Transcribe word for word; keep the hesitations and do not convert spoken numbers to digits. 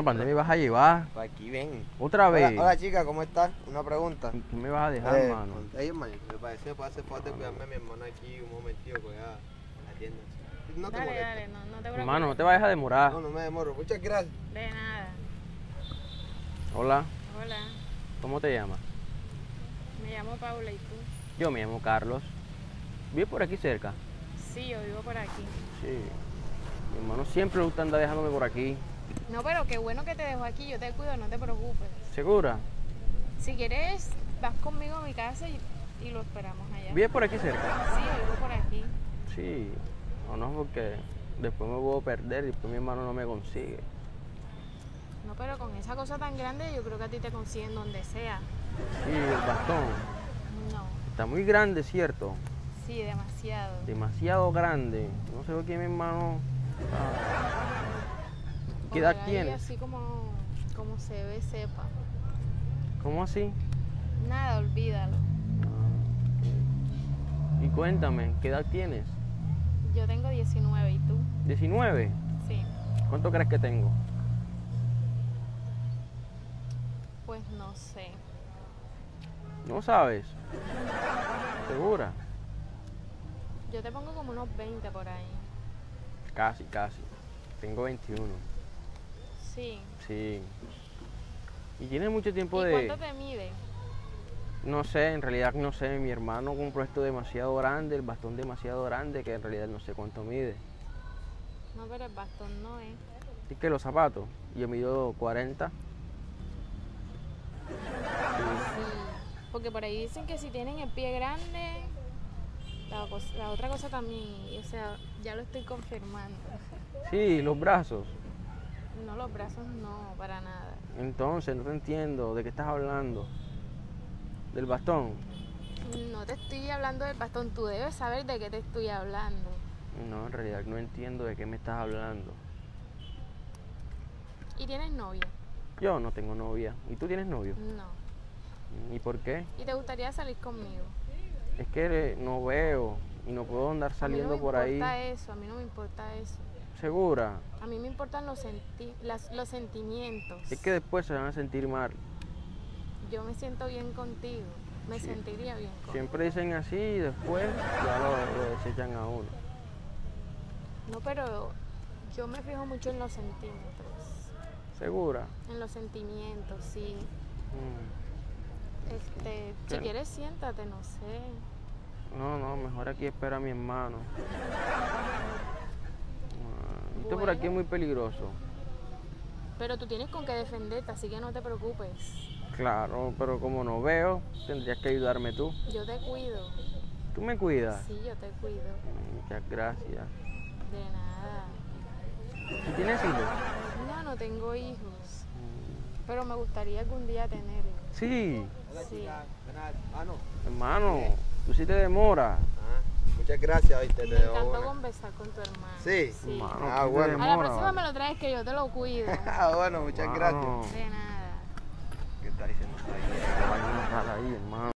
Hermano, ¿para dónde me vas a llevar? Para aquí ven. ¿Otra vez? Hola, hola chica, ¿cómo estás? Una pregunta. ¿Qué me vas a dejar, Eh, hermano? Ey, hermano, me parece que puede hacer falta cuidarme a mi hermano aquí un momentito, que ya atienda. No te Dale, molesta. dale, no, no te preocupes. Hermano, no te vayas a demorar. No, no me demoro. Muchas gracias. De nada. Hola, Hola, ¿cómo te llamas? me llamo Paula, ¿y tú? Yo me llamo Carlos. ¿Vives por aquí cerca? Sí, yo vivo por aquí. Sí. Mi hermano siempre le gusta andar dejándome por aquí. No, pero qué bueno que te dejo aquí, yo te cuido, no te preocupes. ¿Segura? Si quieres, vas conmigo a mi casa y, y lo esperamos allá. ¿Vives por aquí cerca? Sí, yo vivo por aquí. Sí. O no, porque después me puedo perder y después mi hermano no me consigue. No, pero con esa cosa tan grande yo creo que a ti te consiguen donde sea. Sí, el bastón. No, Está muy grande, ¿cierto? sí, demasiado. Demasiado grande. No sé por qué mi hermano... ah. ¿Qué edad Ojalá y tienes? así como, como se ve, sepa. ¿Cómo así? Nada, olvídalo. Y cuéntame, ¿qué edad tienes? Yo tengo diecinueve, ¿y tú? ¿diecinueve? Sí, ¿Cuánto crees que tengo? pues no sé. ¿No sabes? ¿Segura? Yo te pongo como unos veinte por ahí. Casi, casi. Tengo veintiuno. Sí. Sí. ¿Y tienes mucho tiempo ¿Y de...? cuánto te mide? No sé, en realidad no sé. Mi hermano compró esto demasiado grande, el bastón demasiado grande, que en realidad no sé cuánto mide. No, pero el bastón no es. ¿Y que los zapatos? Yo mido cuarenta. Sí. Porque por ahí dicen que si tienen el pie grande, la, cos- la otra cosa también. y, O sea, ya lo estoy confirmando. Sí, los brazos. No, los brazos no, para nada. Entonces, no te entiendo. ¿De qué estás hablando? ¿Del bastón? No te estoy hablando del bastón, tú debes saber de qué te estoy hablando. No, en realidad no entiendo de qué me estás hablando. ¿Y tienes novia? Yo no tengo novia. ¿Y tú tienes novio? No. ¿Y por qué? ¿Y te gustaría salir conmigo? Es que no veo y no puedo andar saliendo a mí no por me ahí. importa eso, a mí no me importa eso. ¿Segura? A mí me importan los, senti las, los sentimientos. Es que después se van a sentir mal. Yo me siento bien contigo, me Sí. sentiría bien contigo. Siempre dicen así y después ya lo, lo desechan a uno. No, pero yo me fijo mucho en los centímetros, ¿Segura? en los sentimientos, sí. Mm. Este, si ¿Qué? quieres siéntate, no sé. No, no, mejor aquí espera a mi hermano. Ah, esto por aquí es Bueno. muy peligroso. Pero tú tienes con qué defenderte, así que no te preocupes. Claro, pero como no veo, tendrías que ayudarme tú. Yo te cuido. ¿Tú me cuidas? Sí, yo te cuido. Muchas gracias. De nada. ¿Tú tienes hijos? No, no tengo hijos. Pero me gustaría algún día tenerlos. Sí, Hola Sí. chica, buenas. Ah, no. hermano, tú sí te demoras. Ah, muchas gracias, viste. Me Te dejo encantó una. conversar con tu hermano. Sí. Sí. Hermano, Ah, tú sí te bueno. A la demoras, próxima vale. me lo traes que yo te lo cuido. Ah, bueno, muchas gracias. Hermano, De nada. ¿Qué está diciendo? qué vaina rara ahí, hermano.